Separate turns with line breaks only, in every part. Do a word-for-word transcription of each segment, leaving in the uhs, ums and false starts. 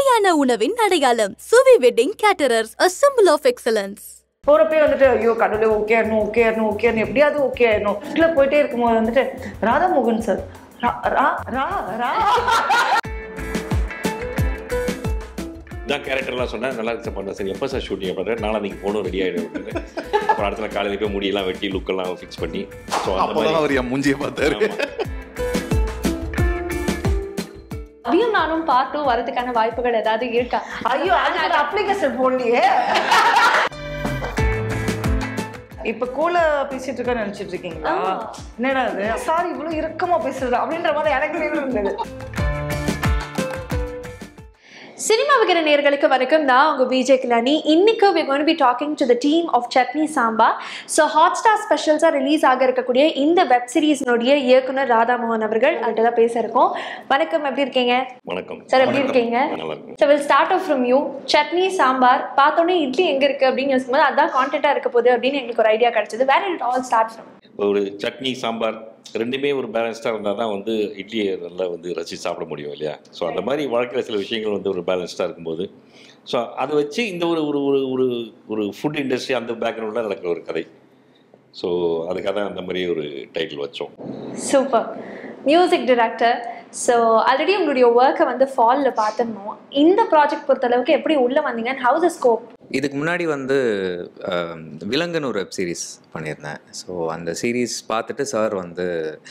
சுவையான உணவின் அடையாளம் Suvi wedding caterers, a symbol of excellence.
போறப்பே வந்துட்டு ஐயோ கடவுளே ஓகே ஆயிடணும் ஓகே ஆயிடணும் ஓகே ஆயிடணும் எப்படியாவது ஓகே ஆயிடணும் வீட்டுல போயிட்டே இருக்கும்போது வந்துட்டு ராதாமோகன் சார் ரா ரா ரா
தான் கேரக்டர்லாம் சொன்னேன் நல்லா இருந்துச்சு பண்ண சரி எப்போ சார் ஷூட்டிங் பண்ணுறேன் நானும் நீங்கள் போகணும் ரெடி ஆகிடும் அப்புறம் அடுத்த காலையில் போய் முடியெல்லாம் வெட்டி லுக்கெல்லாம் ஃபிக்ஸ் பண்ணி ஸோ
அப்போதான் அவர் என் மூஞ்சியை பார்த்தாரு.
அதையும் நானும் பார்த்தும் வரதுக்கான வாய்ப்புகள் ஏதாவது இருக்கா?
ஐயோ அது அப்ளிகேஷன் போடலையே. இப்ப கூல பேசிட்டு இருக்க நினைச்சிட்டு இருக்கீங்களா? என்னடா அது சாரி இவ்வளவு இறுக்கமா பேசுறது அப்படின்ற மாதிரி எனக்கு இருந்தது.
சினிமா விகிற நேர்களுக்கு வணக்கம். நான் உங்க விஜய் கிலானி. இன்னைக்கு we are going to be talking to the team of Chutney Sambar. So Hotstar specials ஆ ரிலீஸ் ஆக இருக்கக்கூடிய இந்த வெப் சீரிஸ்னுடைய இயக்குனர் ராதாமோகன் அவர்கள் அங்க தான் பேச இருக்கோம். வணக்கம், எப்படி இருக்கீங்க?
வணக்கம்
சார், எப்படி இருக்கீங்க?
நல்லா இருக்கும்.
So we'll start off from you. Chutney Sambar பார்த்தோன்னே இட்லி எங்க இருக்கு அப்படின்னு யோசிக்கும்போது அதான் கான்டென்ட்டா இருக்க போகுது அப்படின்னு எங்களுக்கு ஒரு ஐடியா கிடைச்சது. Where did it all start from?
ஒரு சட்னி சாம்பார் ரெண்டுமே ஒரு பேலன்ஸ்டாக இருந்தால் தான் வந்து இட்லியை நல்லா வந்து ரசித்து சாப்பிட முடியும் இல்லையா? ஸோ அந்த மாதிரி வாழ்க்கையில் சில விஷயங்கள் வந்து ஒரு பேலன்ஸ்டாக இருக்கும்போது ஸோ அதை வச்சு இந்த ஒரு ஒரு ஒரு ஒரு ஒரு ஃபுட் இண்டஸ்ட்ரி அந்த பேக்ரவுண்டில் நடக்கிற ஒரு கதை. ஸோ அதுக்காக தான் அந்த மாதிரி ஒரு டைட்டில் வச்சோம்.
Super. Music director. So already உங்களுடைய ஒர்க்கை வந்து ஃபாலில் பார்த்துருந்தோம். இந்த ப்ராஜெக்ட் பொறுத்தளவுக்கு எப்படி உள்ளே வந்தீங்க அண்ட் ஹவு த ஸ்கோப்?
இதுக்கு முன்னாடி வந்து விலங்குன்னு ஒரு வெப் சீரிஸ் பண்ணியிருந்தேன். ஸோ அந்த சீரீஸ் பார்த்துட்டு சார் வந்து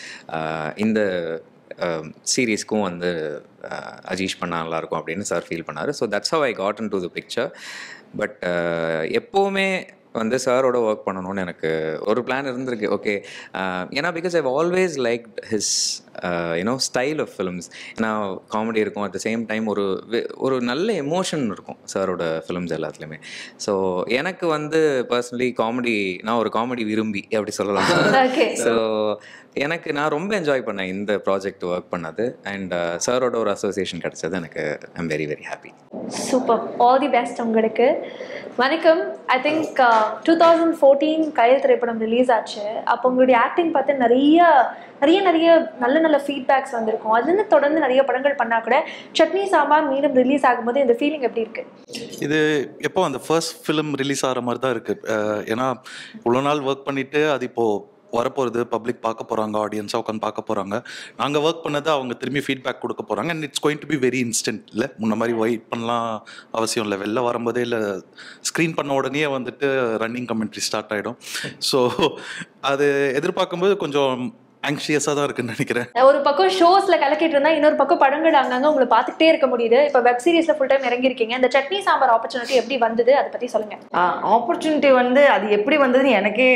இந்த சீரீஸ்க்கும் வந்து அஜீஷ் பண்ணால் நல்லாயிருக்கும் அப்படின்னு சார் ஃபீல் பண்ணார். So that's how I got into the picture. But எப்போவுமே வந்து சாரோட ஒர்க் பண்ணணும்னு எனக்கு ஒரு பிளான் இருந்திருக்கு. ஓகே, ஏன்னா because I've always like his you know style of films. ஏன்னா காமெடி இருக்கும், அட் த சேம் டைம் ஒரு ஒரு நல்ல எமோஷன் இருக்கும் சாரோட ஃபிலிம்ஸ் எல்லாத்துலேயுமே. ஸோ எனக்கு வந்து பர்சனலி காமெடி, நான் ஒரு காமெடி விரும்பி அப்படி சொல்லலாம். ஸோ எனக்கு நான் ரொம்ப என்ஜாய் பண்ணேன் இந்த ப்ராஜெக்ட் ஒர்க் பண்ணது. அண்ட் சாரோட ஒரு அசோசியேஷன் கிடைச்சது எனக்கு I am very very happy.
Super. All the best உங்களுக்கு. வணக்கம். I think two thousand fourteen Kayal திரைப்படம் ரிலீஸ் ஆச்சு. அப்போ உங்களுடைய ஆக்டிங் பார்த்து நிறைய நிறைய நிறைய நல்ல நல்ல ஃபீட்பேக்ஸ் வந்திருக்கும். அதுலேருந்து தொடர்ந்து நிறைய படங்கள் பண்ணால் கூட சட்னி சாம்பார் மீண்டும் ரிலீஸ் ஆகும்போது இந்த ஃபீலிங் எப்படி இருக்கு?
இது எப்போ அந்த ஃபர்ஸ்ட் ஃபிலிம் ரிலீஸ் ஆகிற மாதிரி தான் இருக்கு. ஏன்னா இவ்வளோ நாள் ஒர்க் பண்ணிட்டு அது இப்போ வரப்போகிறது, பப்ளிக் பார்க்க போகிறாங்க, ஆடியன்ஸாக உட்காந்து பார்க்க போகிறாங்க. நாங்கள் ஒர்க் பண்ணதை அவங்க திரும்பி ஃபீட்பேக் கொடுக்க போகிறாங்க. And it's going to be very instant. இல்லை முன்ன மாதிரி வெயிட் பண்ணலாம் அவசியம் இல்லை. வெளில வரும்போதே இல்லை ஸ்க்ரீன் பண்ண உடனே வந்துட்டு ரன்னிங் கமெண்ட்ரி ஸ்டார்ட் ஆகிடும். ஸோ அது எதிர்பார்க்கும்போது கொஞ்சம் ஆங்ஷியஸாக தான் இருக்குன்னு நினைக்கிறேன்.
ஒரு பக்கம் ஷோஸ்ல கலக்கிட்டு இருந்தா இன்னொரு பக்கம் படங்கள் அங்கங்க உங்களை பார்த்துட்டே இருக்க முடியுது. இப்போ வெப் சீரிஸ்ல ஃபுல் டைம் இறங்கிருக்கீங்க. இந்த சட்னி சாம்பார் ஆப்பர்ச்சுனிட்டி எப்படி வந்தது, அதை பத்தி சொல்லுங்க.
ஆப்பர்ச்சுனிட்டி வந்து அது எப்படி வந்ததுன்னு எனக்கே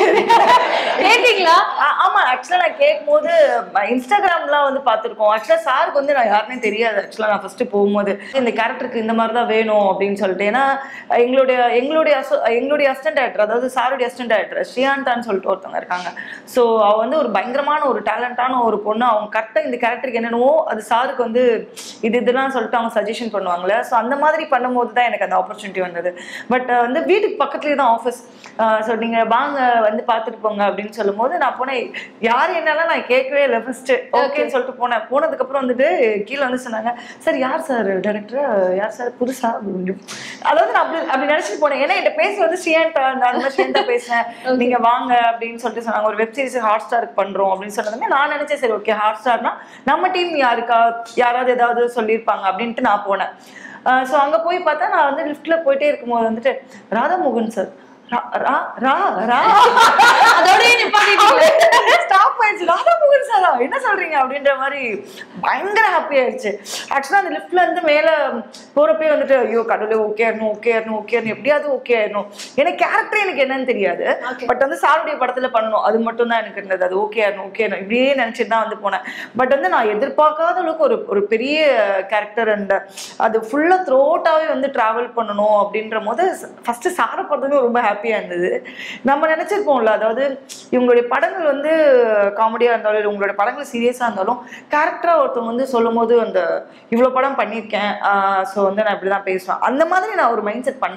கேட்டீங்களா?
ஆமா, ஆக்சுவலா நான் கேட்கும் போது இன்ஸ்டாகிராம்லாம் வந்து பார்த்துருக்கோம். ஆக்சுவலா சாருக்கு வந்து நான் யாருன்னே தெரியாது. ஆக்சுவலா நான் ஃபர்ஸ்ட் போகும்போது இந்த கேரக்டருக்கு இந்த மாதிரி தான் வேணும் அப்படின்னு சொல்லிட்டு, ஏன்னா எங்களுடைய எங்களுடைய எங்களுடைய அசிஸ்டன்ட் டைரக்டர், அதாவது சாருடைய அசிஸ்டன்ட் டைரக்டர் ஸ்ரீயாந்தான்னு சொல்லிட்டு ஒருத்தவங்க இருக்காங்க. ஸோ அவ வந்து ஒரு பயங்கரமான ஒரு டேலண்டான ஒரு பொண்ணு. அவங்க கரெக்டாக இந்த கேரக்டருக்கு என்னென்னவோ அது சாருக்கு வந்து இது இதெல்லாம் சொல்லிட்டு அவங்க சஜஷன் பண்ணுவாங்களே. ஸோ அந்த மாதிரி பண்ணும்போது தான் எனக்கு அந்த ஆப்பர்ச்சுனிட்டி வந்தது. பட் வந்து வீட்டுக்கு பக்கத்துலேயே தான் ஆஃபீஸ். ஸோ நீங்கள் வாங்க வந்து பார்த்துட்டு போங்க அப்படின்னு சொல்லும் போது நான் போனேன். யார் என்னெல்லாம் நான் கேட்கவே இல்லை. ஃபர்ஸ்ட் ஓகேன்னு சொல்லிட்டு போனேன். போனதுக்கப்புறம் வந்துட்டு கீழே வந்து சொன்னாங்க, சார் யார் சார் டைரக்டர், யார் சார் புதுசா, அதாவது நான் அப்படி அப்படி நினச்சிட்டு போனேன். ஏன்னா என்கிட்ட பேசி வந்து ஸ்ரீயாந்தா, அந்த மாதிரி ஸ்ரீயாந்தா பேசினேன், நீங்கள் வாங்க அப்படின்னு சொல்லிட்டு சொன்னாங்க. ஒரு வெப் சீரிஸ் ஹாட் ஸ்டாருக்கு பண்ணுறோம் அப்படின்னு சொன்னதுமே நான் நினைச்சேன் சரி ஓகே ஹாட் ஸ்டார்னா நம்ம டீம் யாருக்கா யாராவது ஏதாவது சொல்லியிருப்பாங்க அப்படின்ட்டு நான் போனேன். ஸோ அங்கே போய் பார்த்தா நான் வந்து லிஃப்ட்ல போயிட்டே இருக்கும்போது வந்துட்டு ராதாமோகன் சார் என்ன சொல்றீங்க அப்படின்ற மாதிரி பயங்கர ஹாப்பி ஆயிடுச்சு. ஆக்சுவலா அந்த லிஃப்ட்ல இருந்து மேல போறப்பே வந்துட்டு ஐயோ கடவுளே ஓகே ஆயிடணும் ஓகே ஆயிடணும் ஓகே ஆயிடணும் எப்படியாவது ஓகே ஆயிடணும். எனக்கு கேரக்டர் எனக்கு என்னன்னு தெரியாது. பட் வந்து சாருடைய படத்துல பண்ணணும் அது மட்டும் தான் எனக்கு இருந்தது. அது ஓகே ஆயிடணும் ஓகே ஆயிடணும் இப்படியே நினைச்சிட்டு தான் வந்து போனேன். பட் வந்து நான் எதிர்பார்க்காத அளவுக்கு ஒரு ஒரு பெரிய கேரக்டர் அண்ட் அது ஃபுல்லா த்ரூ அவுட்டாவே வந்து டிராவல் பண்ணணும் அப்படின்ற போது ஃபர்ஸ்ட் சாரை பார்த்ததுமே ரொம்ப ஹாப்பியா இருந்தது. நம்ம நினைச்சிருப்போம்ல, அதாவது இவங்களுடைய படங்கள் வந்து காமெடியா இருந்தாலும் இவங்களுடைய படங்கள் சீரியஸா இருந்தாலும் கேரக்டரா ஒருத்தவங்க வந்து சொல்லும் போது அந்த இவ்வளவு படம் பண்ணியிருக்கேன் ஸோ வந்து நான் இப்படிதான் பேசுவேன் அந்த மாதிரி நான் ஒரு மைண்ட் செட் பண்ணேன்.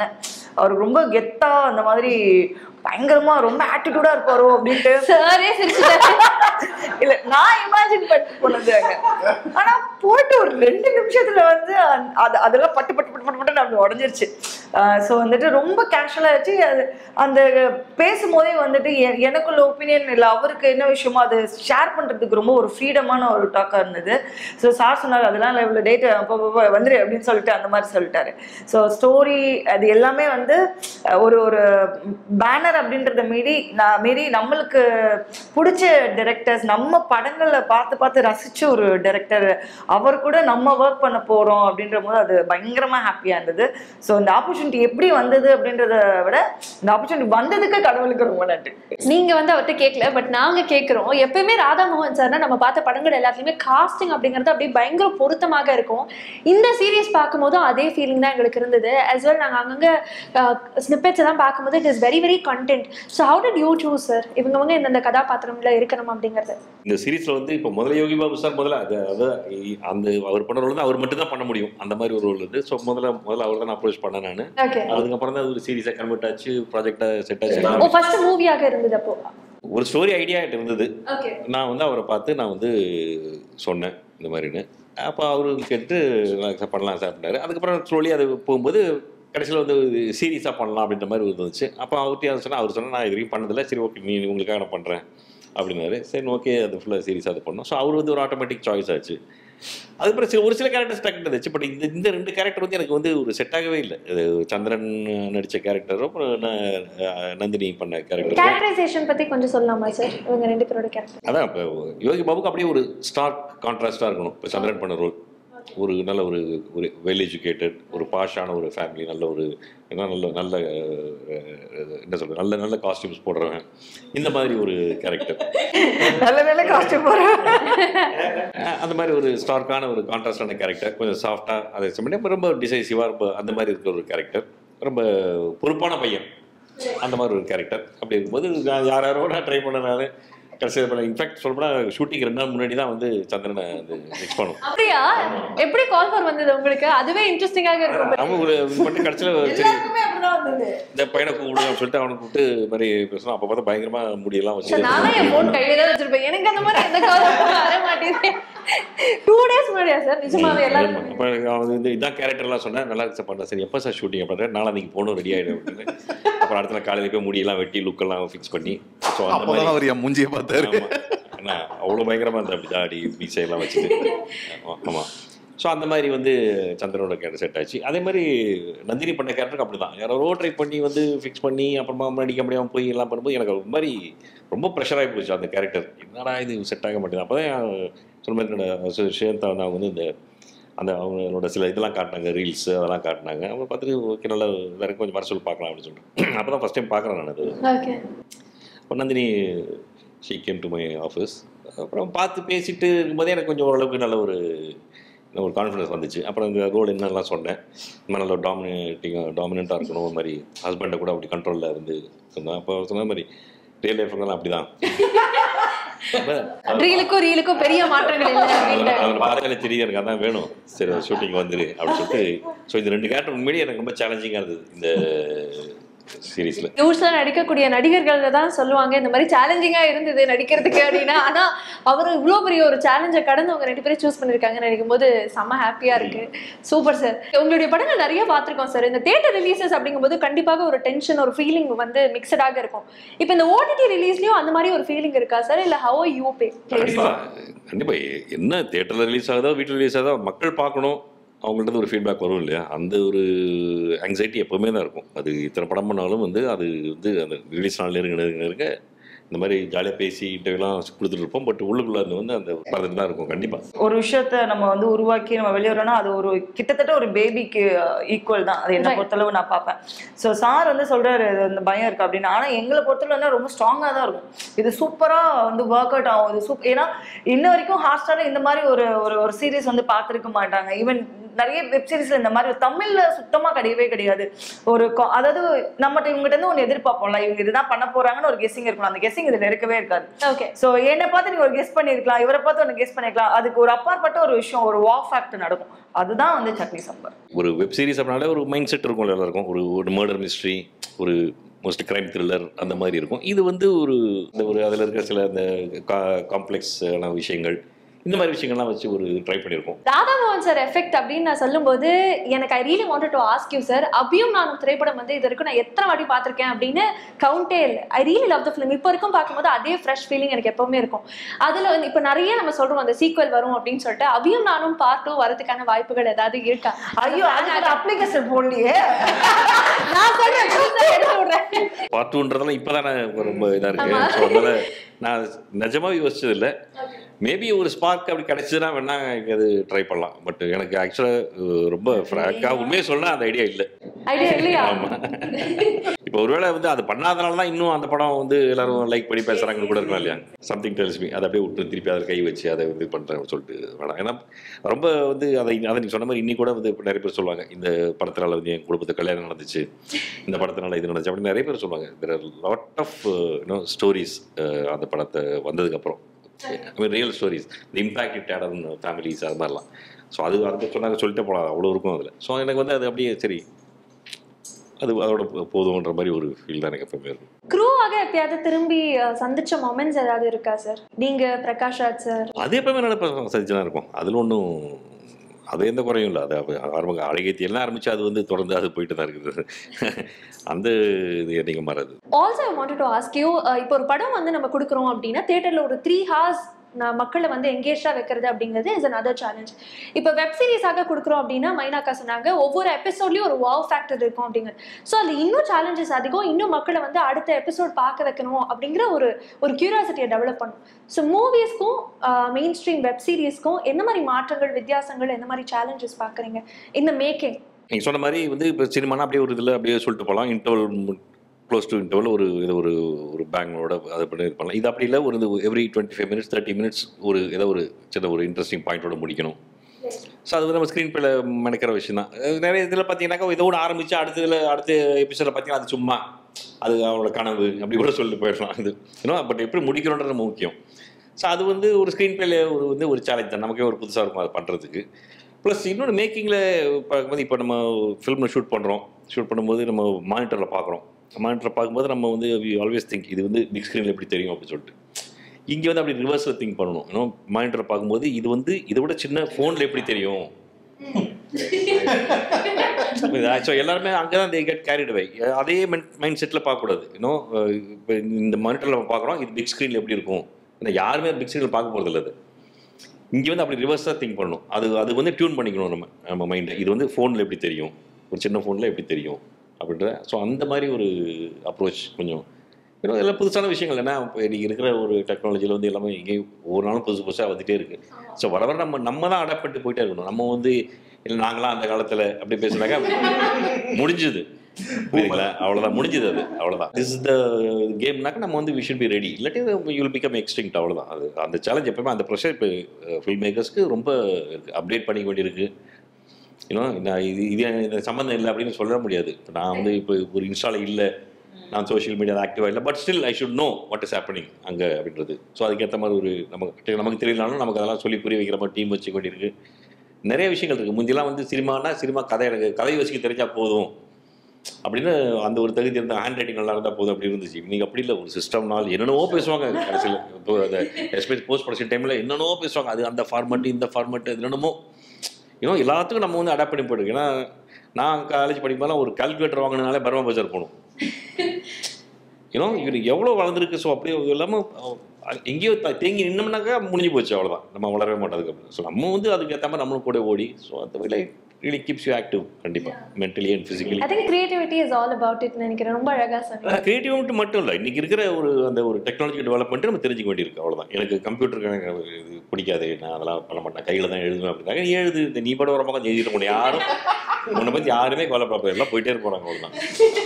அவருக்கு ரொம்ப கெத்தா அந்த மாதிரி பயங்கரமா ரொம்ப ஆட்டிடியூடா இருப்பாரோ அப்படின்ட்டு
சாரே சிரிச்சுட்டாரு.
இல்ல நான் இமேஜின் பண்ணி போனது அங்க. ஆனா போட்டு ஒரு ரெண்டு நிமிஷத்துல வந்து அது அதெல்லாம் பட்டு பட்டு பட்டு பட்டு பட்டு அப்படி உடஞ்சிருச்சு. ஸோ வந்துட்டு ரொம்ப கேஷுவலா ஆச்சு. அது அந்த பேசும்போதே வந்துட்டு எனக்குள்ள ஒப்பீனியன் இல்லை, அவருக்கு என்ன விஷயமோ அதை ஷேர் பண்றதுக்கு ரொம்ப ஒரு ஃப்ரீடமான ஒரு டாக்கா இருந்தது. ஸோ சார் சொன்னார் அதெல்லாம் இவ்வளோ டேட் அப்போ வந்துரு அப்படின்னு சொல்லிட்டு அந்த மாதிரி சொல்லிட்டாரு. ஸோ ஸ்டோரி அது எல்லாமே வந்து ஒரு ஒரு பேனர் அப்படின்றத மீறி நான் மீறி நம்மளுக்கு பிடிச்ச டைரக்டர்ஸ் நம்ம படங்களை பார்த்து பார்த்து ரசிச்ச ஒரு டைரக்டர் அவர் கூட நம்ம ஒர்க் பண்ண போறோம் அப்படின்ற போது அது பயங்கரமா ஹாப்பியா இருந்தது. ஸோ இந்த ஆப்பர்ச்சுனிட்டி எப்படி வந்தது அப்படின்றத விட இந்த ஆப்பர்ச்சுனிட்டி வந்ததுக்கு கடவுளுக்கு ரொம்ப நன்றி.
நீங்க வந்து அவர்கிட்ட கேட்கல, பட் நாங்க கேட்கிறோம். எப்பயுமே ராதா மோகன் சார்னா நம்ம பார்த்த படங்கள் எல்லாத்துலயுமே காஸ்டிங் அப்படிங்கிறது அப்படியே பயங்கர பொருத்தமாக இருக்கும். இந்த சீரீஸ் பார்க்கும்போது அதே ஃபீலிங் தான் எங்களுக்கு இருந்தது. as well நாங்க அங்கங்க ஸ்னிப்பெட்ஸ் எல்லாம் பார்க்கும்போது it is very very content. So how did you choose sir இவங்கவங்க இந்த கதாபாத்திரம்ல இருக்கணும் அப்படிங்கிறது?
இந்த சீரீஸ்ல வந்து இப்போ முதல்ல யோகி பாபு சார் முதல்ல அது அது அந்த அவர் பண்ண ரோல் தான் அவர் மட்டும் தான் பண்ண முடியும், அந்த மாதிரி ஒரு ரோல் இது. ஸோ முதல்ல முதல்ல அவர் தான் அப்ரோச் பண்ணேன் நான். அதுக்கப்புறம் தான் ஒரு சீரீஸாக கன்வெர்ட் ஆச்சு, ப்ராஜெக்டா செட் ஆச்சு.
ஓ ஃபர்ஸ்ட் மூவியாக இருந்தது அப்போ
ஒரு ஸ்டோரி ஐடியா இருந்தது.
ஓகே
நான் வந்து அவரை பார்த்து நான் வந்து சொன்னேன் இந்த மாதிரின்னு. அப்போ அவரு கேட்டு சார் பண்ணலாம் சார் அப்படின்னாரு. அதுக்கப்புறம் ஸ்லோலி அது போகும்போது கடைசியில் வந்து சீரியஸாக பண்ணலாம் அப்படின்ற மாதிரி இருந்துச்சு. அப்போ அவர்கிட்ட அதை சொன்னால் அவர் சொன்னால் நான் இது வரைக்கும் பண்ணதில்லை, சரி ஓகே நீ உங்களுக்காக நான் பண்ணுறேன் அப்படின்னாரு. சரி ஓகே அது ஃபுல்லாக சீரியஸாக அது பண்ணோம். ஸோ அவர் வந்து ஒரு ஆட்டோமேட்டிக் சாய்ஸ் ஆச்சு. அதுக்கப்புறம் சில ஒரு சில கேரக்டர்ஸ் டக்குன்னு இருந்துச்சு. பட் இந்த இந்த ரெண்டு கேரக்டர் வந்து எனக்கு வந்து ஒரு செட் ஆகவே இல்லை. சந்திரன் நடித்த கேரக்டரும் அப்புறம் நந்தினி பண்ண கேரக்டர்.
கேரக்டரைசேஷன் பற்றி கொஞ்சம் சொல்லலாமா சார் இவங்க ரெண்டு பேரோட கேரக்டர்?
அதான் இப்போ யோகி பாபுக்கு அப்படியே ஒரு ஸ்டார்க் கான்ட்ராஸ்டாக இருக்கணும். இப்போ சந்திரன் பண்ண ரோல் ஒரு நல்ல ஒரு ஒரு வெல் எஜுகேட்டட் ஒரு பாஷான ஒரு ஃபேமிலி, நல்ல ஒரு என்ன நல்ல நல்ல என்ன சொல்கிறது நல்ல நல்ல காஸ்டியூம்ஸ் போடுறவன், இந்த மாதிரி ஒரு கேரக்டர்
நல்ல நல்ல காஸ்டியூம் போடுறேன்
அந்த மாதிரி ஒரு ஸ்டார்க்கான ஒரு கான்ட்ராஸ்டான கேரக்டர், கொஞ்சம் சாஃப்டாக அதை பண்ணி ரொம்ப டிசைசிவாக ரொம்ப அந்த மாதிரி இருக்கிற ஒரு கேரக்டர், ரொம்ப பொறுப்பான பையன் அந்த மாதிரி ஒரு கேரக்டர். அப்படி இருக்கும்போது நான் யார் யாரோ நான் ட்ரை பண்ணனால கடைசியில் பண்ண இன்ஃபேக்ட் சொல்லப்போனால் ஷூட்டிங் ரெண்டு நாள் முன்னாடி தான் வந்து சந்திரனை வந்து நெக்ஸ்ட் பண்ணும்.
அப்படியா? எப்படி கால் ஃபார் வந்தது உங்களுக்கு? அதுவே இன்ட்ரெஸ்டிங்காக இருக்கும்.
அவங்க ஒரு மட்டும் கடைசியில் சரி இந்த பையனை கூப்பிடுன்னு சொல்லிட்டு அவனை கூப்பிட்டு மாதிரி பேசணும். அப்போ பார்த்தா பயங்கரமா முடியெல்லாம் வச்சு
நானும் என் ஃபோன் கையில தான் வச்சிருப்பேன். எனக்கு அந்த மாதிரி எந்த கால் வர மாட்டேங்குது. டூ டேஸ் முன்னாடியா சார்? நிஜமாவே எல்லாரும்
இப்போ அவன் வந்து இதான் கேரக்டர்லாம் சொன்னேன், நல்லா இருக்கு பண்ண. சரி எப்போ சார் ஷூட்டிங் பண்ணுறேன், நாளைக்கு போகணும் ரெடி ஆகிடும் அப்படின்னு. அப்புறம் அடுத்த நாள் காலையில் போய் முடியெல்லாம் வெட்டி லுக்கெல்லாம் ஃபிக்ஸ் பண்ணி ஸோ அந்த மாதிரி
அவர் என் மூஞ்சியை பார்த்தாரு.
ஏன்னா அவ்வளோ பயங்கரமாக இருந்தா அப்படி தாடி மீசையெல்லாம் வச்சுட்டு. ஆமாம். ஸோ அந்த மாதிரி வந்து சந்திரனோட கேரக்டர் செட் ஆச்சு. அதே மாதிரி நந்தினி பண்ண கேரக்டருக்கு அப்படி தான் யாரோ ட்ரை பண்ணி வந்து ஃபிக்ஸ் பண்ணி அப்புறமா நடிக்க முடியாமல் போய் எல்லாம் பண்ணும்போது எனக்கு ஒரு மாதிரி ரொம்ப ப்ரெஷராகி போச்சு அந்த கேரக்டர். என்னடா இது செட் ஆக மாட்டேங்குது. அப்போ தான் சொன்ன மாதிரி என்னோட ஷேந்தா நான் வந்து இந்த அந்த அவங்களோட சில இதெல்லாம் காட்டினாங்க, ரீல்ஸ் அதெல்லாம் காட்டினாங்க. அவங்க பார்த்துட்டு ஓகே நல்லா வேறு கொஞ்சம் வர சொல்லி பார்க்கலாம் அப்படின்னு சொல்லிட்டு அப்போ தான் ஃபஸ்ட் டைம் பார்க்குறேன் நான் அது. இப்போ Nandhini she came to my office. அப்புறம் பார்த்து பேசிட்டு இருக்கும்போதே எனக்கு கொஞ்சம் ஓரளவுக்கு நல்ல ஒரு ஒரு கான்ஃபிடன்ஸ் வந்துச்சு. அப்புறம் இந்த ரோல் என்னெல்லாம் சொன்னேன், இந்த மாதிரி நல்ல டாமினேட்டிங்காக டாமினண்ட்டாக இருக்கணும், ஒரு மாதிரி ஹஸ்பண்டை கூட அப்படி கண்ட்ரோலில் வந்து சொன்னேன். அப்போ சொன்ன மாதிரி ரியல் லைஃப்லாம் அப்படி தான்
ரீலுக்கும் ரீலுக்கும் பெரிய மாற்றங்கள் இல்லை.
அதில் பார்த்தாலே தெரியும் எனக்கு அதான் வேணும், சரி ஷூட்டிங் வந்துரு அப்படின்னு சொல்லிட்டு. ஸோ இந்த ரெண்டு கேரக்டர் உண்மையிலேயே எனக்கு ரொம்ப சேலஞ்சிங்காக இருந்தது இந்த சீரீஸ்ல.
யூஸ்வலா நடிக்கக்கூடிய நடிகர்கள் தான் சொல்லுவாங்க இந்த மாதிரி சேலஞ்சிங்கா இருந்தது நடிக்கிறதுக்கு அப்படின்னா. ஆனா அவர் இவ்வளவு பெரிய ஒரு சேலஞ்சை கடந்து அவங்க ரெண்டு பேரும் சூஸ் பண்ணிருக்காங்கன்னு நினைக்கும் போது செம்ம ஹாப்பியா இருக்கு. Super sir. உங்களுடைய படங்கள் நிறைய பார்த்திருக்கோம் சார். இந்த தியேட்டர் ரிலீசஸ் அப்படிங்கும்போது கண்டிப்பாக ஒரு டென்ஷன் ஒரு ஃபீலிங் வந்து மிக்சடாக இருக்கும். இப்போ இந்த ஓடிடி ரிலீஸ்லயும் அந்த மாதிரி ஒரு ஃபீலிங் இருக்கா சார்? இல்ல ஹவ் யூ பே?
கண்டிப்பா கண்டிப்பா என்ன தியேட்டர்ல ரிலீஸ் ஆகுதோ வீட்டில் ரிலீஸ் ஆகுதோ மக்கள் பார்க்கணும், அவங்கள்ட்ட ஒரு ஃபீட்பேக் வரும் இல்லையா, அந்த ஒரு ஆங்ஸைட்டி எப்போவுமே தான் இருக்கும். அது இத்தனை படம் பண்ணாலும் வந்து அது வந்து அந்த ரிலீஸ் நாளில் இருக்க இருக்க இந்த மாதிரி ஜாலியாக பேசி இன்டர்வியூலாம் கொடுத்துட்டு இருப்போம். பட் உள்ளுக்குள்ள அது வந்து அந்த படத்துக்கு தான் இருக்கும். கண்டிப்பாக
ஒரு விஷயத்த நம்ம வந்து உருவாக்கி நம்ம வெளியே வரோம்னா அது ஒரு கிட்டத்தட்ட ஒரு பேபிக்கு ஈக்குவல் தான். அது என்னை பொறுத்தளவு நான் பார்ப்பேன். ஸோ சார் வந்து சொல்கிறாரு இந்த பயம் இருக்குது அப்படின்னு. ஆனால் எங்களை பொறுத்தளவுனா ரொம்ப ஸ்ட்ராங்காக தான் இருக்கும். இது சூப்பராக வந்து ஒர்க் அவுட் ஆகும். இது சூப் ஏன்னா இன்ன வரைக்கும் ஹாட் ஸ்டாரில் இந்த மாதிரி ஒரு ஒரு சீரீஸ் வந்து பார்த்துருக்க மாட்டாங்க. ஈவன் நிறைய வெப் சீரிஸ்ல இந்த மாதிரி தமிழ்ல சுத்தமா கிடையவே கிடையாது. ஒரு அதாவது நம்மகிட்ட இவங்ககிட்ட இருந்து ஒன்று எதிர்பார்ப்போம்ல, இவங்க இதுதான் பண்ண போறாங்கன்னு ஒரு கெஸ்ஸிங் இருக்கணும். அந்த கெஸ்ஸிங் இதுல இருக்கவே இருக்காது.
ஓகே,
ஸோ என்னை பார்த்து நீங்க ஒரு கெஸ் பண்ணிருக்கலாம், இவரை பார்த்து ஒன்று கெஸ் பண்ணிருக்கலாம். அதுக்கு ஒரு அப்பாற்பட்ட ஒரு விஷயம், ஒரு வா ஃபேக்ட் நடக்கும். அதுதான் வந்து சட்னி சாம்பார்.
ஒரு வெப் சீரிஸ் அப்படின்னாலே ஒரு மைண்ட் செட் இருக்கும் எல்லாருக்கும். ஒரு ஒரு மர்டர் மிஸ்ட்ரி, ஒரு மோஸ்ட் கிரைம் த்ரில்லர் அந்த மாதிரி இருக்கும். இது வந்து ஒரு இந்த ஒரு அதில் இருக்கிற சில அந்த காம்ப்ளெக்ஸான விஷயங்கள், இந்த மாதிரி விஷயங்கள்லாம் வச்சு ஒரு ட்ரை பண்ணியிருக்கோம்.
ராதா மோகன் சார் எஃபெக்ட் அப்படின்னு நான் சொல்லும்போது எனக்கு I really wanted to ask you sir, அபியும் நானும் திரைப்படம் வந்து இது வரைக்கும் நான் எத்தனை வாட்டி பார்த்துருக்கேன் அப்படின்னு கவுண்டே இல்லை. I really love the film. இப்போ வரைக்கும் பார்க்கும்போது அதே ஃப்ரெஷ் ஃபீலிங் எனக்கு எப்பவுமே இருக்கும். அதில் வந்து இப்போ நிறைய நம்ம சொல்றோம் அந்த சீக்வல் வரும் அப்படின்னு சொல்லிட்டு, அபியும் நானும் பார்ட் டூ வரதுக்கான வாய்ப்புகள் ஏதாவது இருக்கா?
ஐயோ, அதுக்கு அப்ளிகேஷன் போடலையே.
நான் சொல்றேன் எடுத்து விடுறேன்.
பார்ட் டூன்றதெல்லாம் இப்போதான் ரொம்ப இதாக இருக்கு. ஸோ அதனால நான் நிஜமாக யோசிச்சது இல்லை. மேபி ஒரு ஸ்பார்க் அப்படி கிடைச்சதுன்னா வேணா அது ட்ரை பண்ணலாம். பட் எனக்கு ஆக்சுவலாக ரொம்ப ஃப்ராங்காக உண்மையை சொல்லலாம் அந்த ஐடியா இல்லை.
ஐடியா இல்லையா?
ஆமாம். இப்போ ஒருவேளை வந்து அது பண்ணாதனால தான் இன்னும் அந்த படம் வந்து எல்லாரும் லைக் பண்ணி பேசுகிறாங்க கூட இருக்கலாம் இல்லையா. சம்திங் டெல்ஸ் மீ அதை அப்படியே விட்டு திருப்பி அதை கை வச்சு அதை இது பண்ணுறேன்னு சொல்லிட்டு வேணாம். ஏன்னா ரொம்ப வந்து அதை அதை நீங்கள் சொன்ன மாதிரி இன்னி கூட வந்து நிறைய பேர் சொல்லுவாங்க, இந்த படத்தினால வந்து என் குடும்பத்து கல்யாணம் நடந்துச்சு, இந்த படத்தினால இது நடந்துச்சு அப்படின்னு நிறைய பேர் சொல்லுவாங்க. There are lot of you know stories அந்த படத்தை வந்ததுக்கப்புறம், I mean real stories, the impact it had on families, அது மாதிரிலாம். ஸோ அது அதை சொன்னாங்க சொல்லிட்டு போகலாம், அவ்வளோ இருக்கும் அதில். ஸோ எனக்கு வந்து அது அப்படியே சரி, அது அதோட போதும்ன்ற மாதிரி ஒரு ஃபீல் தான் எனக்கு எப்பவுமே இருக்கும்.
க்ரூவாக எப்பயாவது திரும்பி சந்திச்ச மொமெண்ட்ஸ் ஏதாவது இருக்கா சார்? நீங்க பிரகாஷ் ராஜ் சார்
அது எப்பவுமே நடப்ப சந்திச்சுதான் இருக்கும். அதில் ஒன்றும் அது எந்த குறையும் இல்லை. அது ஆரம்ப அழகேத்தி எல்லாம் ஆரம்பிச்சு அது வந்து தொடர்ந்து அது போயிட்டு தான் இருக்குது. அந்த இது என்னைக்கு மாறாது.
Also I wanted to ask you, இப்போ ஒரு படம் வந்து நம்ம கொடுக்குறோம் அப்படின்னா தியேட்டர்ல ஒரு த்ரீ ஹார்ஸ் நான் மக்களை வந்து எங்கேஜாக வைக்கிறது அப்படிங்கிறது இஸ் another சேலஞ்ச். இப்போ வெப் சீரிஸாக கொடுக்குறோம் அப்படின்னா மைனாக்கா சொன்னாங்க ஒவ்வொரு எபிசோட்லேயும் ஒரு வாவ் ஃபேக்டர் இருக்கும் அப்படிங்க. ஸோ அதில் இன்னும் சேலஞ்சஸ் அதிகம், இன்னும் மக்களை வந்து அடுத்த எபிசோட் பார்க்க வைக்கணும் அப்படிங்கிற ஒரு ஒரு கியூரியாசிட்டியை டெவலப் பண்ணும். ஸோ மூவிஸ்க்கும் மெயின் ஸ்ட்ரீம் வெப் சீரிஸ்க்கும் என்ன மாதிரி மாற்றங்கள், வித்தியாசங்கள், என்ன மாதிரி சேலஞ்சஸ் பார்க்குறீங்க இந்த மேக்கிங்?
நீங்கள் சொன்ன மாதிரி வந்து இப்போ சினிமானா அப்படியே ஒரு இதில் அப்படியே சொல்லிட்டு போகலாம், இன்டர்வல் க்ளோஸ் டு இன்டர்வல் ஒரு இது ஒரு ஒரு பேங்கோட அதை பண்ணி இது பண்ணலாம். இது அப்படி இல்லை, ஒரு every twenty five minutes thirty minutes ஒரு ஏதோ ஒரு சின்ன ஒரு இன்ட்ரெஸ்டிங் பாயிண்டோட முடிக்கணும். ஸோ அது வந்து நம்ம ஸ்க்ரீன் பிளே நினைக்கிற விஷயம் தான். நிறைய இதில் பார்த்தீங்கன்னாக்கா இதோட ஆரம்பித்து அடுத்ததில் அடுத்த எபிசோடில் பார்த்தீங்கன்னா அது சும்மா அது அவங்களோட கனவு அப்படி கூட சொல்லிட்டு போயிடலாம். இது ஏன்னா பட் எப்படி முடிக்கிறோன்றது ரொம்ப முக்கியம். ஸோ அது வந்து ஒரு ஸ்க்ரீன் பிளேல ஒரு வந்து ஒரு சேலஞ்ச் தான், நமக்கே ஒரு புதுசாக இருக்கும் அதை பண்ணுறதுக்கு. ப்ளஸ் இன்னொன்று மேக்கிங்கில் பார்க்கும்போது இப்போ நம்ம ஃபில்மில் ஷூட் பண்ணுறோம், ஷூட் பண்ணும்போது நம்ம மானிட்டரில் பார்க்குறோம். மானிட்டரில் பார்க்கும்போது நம்ம வந்து வி ஆல்வேஸ் திங்க் இது வந்து பிக் ஸ்க்ரீனில் எப்படி தெரியும் அப்படின்னு சொல்லிட்டு. இங்கே வந்து அப்படி ரிவர்ஸில் திங்க் பண்ணணும். இன்னும் மானிட்டரை பார்க்கும்போது இது வந்து இதை விட சின்ன ஃபோனில் எப்படி தெரியும். ஸோ எல்லாருமே அங்கே தான் தே கெட் கேரிட் அவே. அதே மைண்ட் செட்டில் பார்க்கக்கூடாது. இன்னும் இப்போ இந்த மானிட்டரில் நம்ம பார்க்குறோம், இது பிக் ஸ்க்ரீனில் எப்படி இருக்கும். ஏன்னா யாருமே பிக் ஸ்க்ரீனில் பார்க்க போகிறது இல்லை. அது இங்கே வந்து அப்படி ரிவர்ஸாக திங்க் பண்ணணும். அது அது வந்து டியூன் பண்ணிக்கணும் நம்ம நம்ம மைண்டை. இது வந்து ஃபோனில் எப்படி தெரியும், ஒரு சின்ன ஃபோனில் எப்படி தெரியும் அப்படின்ற. ஸோ அந்த மாதிரி ஒரு அப்ரோச் கொஞ்சம் இன்னும் எல்லாம் புதுசான விஷயங்கள். ஏன்னா இப்போ இன்றைக்கி இருக்கிற ஒரு டெக்னாலஜியில் வந்து எல்லாமே எங்கேயும் ஒவ்வொரு நாளும் புதுசு புதுசாக வந்துகிட்டே இருக்குது. ஸோ வர வர நம்ம நம்ம தான் அடாப்ட் பண்ணிட்டு போயிட்டே இருக்கணும். நம்ம வந்து இல்லை நாங்களாம் அந்த காலத்தில் அப்படி பேசுனாக்கா முடிஞ்சுது, புரியுதுங்களா, அவ்வளோதான் முடிஞ்சுது. அது அவ்வளோதான். திஸ் இஸ் த கேம்னாக்கா நம்ம வந்து வி ஷுட் பி ரெடி, இல்லாட்டி யூ வில் பிகம் எக்ஸ்டிங்க்ட். அவ்வளோதான். அது அந்த சேலஞ்ச் எப்பவுமே அந்த ப்ரெஷர் இப்போ ஃபில்ம் மேக்கர்ஸ்க்கு ரொம்ப இருக்குது. அப்டேட் பண்ணிக்க வேண்டியிருக்கு. ஏன்னா நான் இது இது இந்த சம்மந்தம் இல்லை அப்படின்னு சொல்ல முடியாது. இப்போ நான் வந்து இப்போ ஒரு இன்ஸ்டாவில் இல்லை, நான் சோஷியல் மீடியாவில் ஆக்டிவாக இல்லை, but still I should know what is happening அங்கே அப்படின்றது. ஸோ அதுக்கேற்ற மாதிரி ஒரு நமக்கு நமக்கு தெரியலனாலும் நமக்கு அதெல்லாம் சொல்லி புரிய வைக்கிற மாதிரி டீம் வச்சுக்க வேண்டியிருக்கு. நிறைய விஷயங்கள் இருக்குது. முந்தியெல்லாம் வந்து சினிமானா சினிமா கதை எனக்கு கதை யோசிக்க தெரிஞ்சால் போதும் அப்படின்னு அந்த ஒரு தகுதி இருந்த ஹேண்ட் ரைட்டிங் நல்லா இருந்தால் போதும் அப்படி இருந்துச்சு. இன்றைக்கி அப்படி இல்லை. ஒரு சிஸ்டம்னால் என்னென்னவோ பேசுவாங்க. கடைசியில் இப்போ அந்த எஸ்பெஷலி போஸ்ட் ப்ரொடக்ஷன் டைமில் என்னென்னவோ பேசுவாங்க. அது அந்த ஃபார்மெட்டு இந்த ஃபார்மெட்டு என்னென்னமோ இன்னும் எல்லாத்துக்கும் நம்ம வந்து அடாப்ட் பண்ணி போயிடுங்க. ஏன்னா நான் காலேஜ் படிக்கும்போதெல்லாம் ஒரு கால்குலேட்டர் வாங்கினாலே பர்மா பஜார் போகணும். ஏன்னா இவரு எவ்வளோ வளர்ந்துருக்கு. ஸோ அப்படியே இல்லாமல் எங்கேயோ தேங்கி நின்னோம்னாக்கா முடிஞ்சு போச்சு, அவ்வளோதான். நம்ம வளரவே மாட்டோம் அதுக்கப்புறம். ஸோ நம்ம வந்து அதுக்கு ஏற்ற மாதிரி நம்மளும் கூட ஓடி. ஸோ அந்த வகையில் really keeps you active கண்டிப்பா mentally and physically.
I think creativity is all about it நினைக்கிறேன். ரொம்ப அழகா சொன்னீங்க.
கிரியேட்டிவிட்டி மட்டும் இல்லை, இன்னைக்கு இருக்கிற ஒரு அந்த ஒரு டெக்னாலஜி டெவலப்மெண்ட் நம்ம தெரிஞ்சுக்க வேண்டியிருக்கு, அவ்வளோதான். எனக்கு கம்ப்யூட்டருக்கு எனக்கு இது பிடிக்காது, நான் அதெல்லாம் பண்ண மாட்டேன், கையில் தான் எழுதுவேன் அப்படின்னாங்க. நீ எழுது, இந்த நீ படம் வர பக்கம் எழுதிட்டு போன யாரும் உன்னை பற்றி யாருமே கவலைப்பட எல்லாம் போயிட்டே இருப்பாங்க, அவ்வளோதான்.